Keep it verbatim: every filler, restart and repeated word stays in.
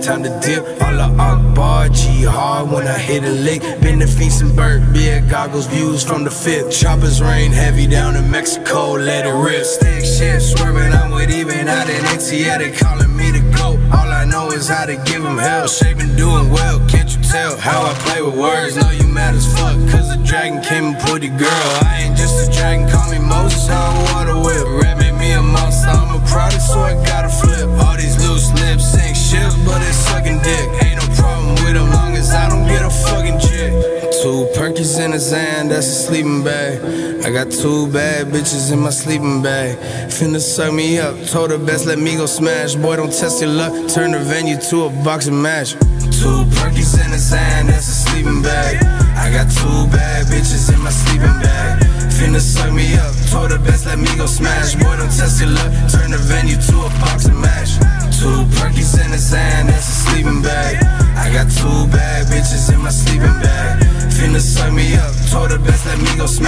time to dip. All the Akbar, G-Hard when I hit a lick. Been to feast and Burt, beer goggles, views from the fifth. Choppers rain heavy down in Mexico, let it rip. Stick shift swerving, I'm with even out in X C A, they calling me the GOAT. All I know is how to give them hell. Shaping doing well, can't you tell how I play with words? Know you mad as fuck, cause the dragon came and put it, girl. I ain't just a dragon, call me Moses, I'm water whip. Rap made me a monster, I'm a product, so I gotta flip. All these loose lips sink ships, but it's sucking dick. Ain't no problem with them, long as I don't get a fucking jig. Two Perkies in a Zan, that's a sleeping bag. I got two bad bitches in my sleeping bag. Finna suck me up, told her best let me go smash. Boy, don't test your luck, turn the venue to a boxing match. Two Perkies in a Zan, that's a sleeping bag. I got two bad bitches in my sleeping bag. Finna suck me up, told her best let me go smash. Boy, don't test your luck, turn the venue to a boxing match. Two Perkies in a Zan, that's a sleeping bag. I got two bad bitches in my sleeping bag. Finna suck me up, told her best let me go smash.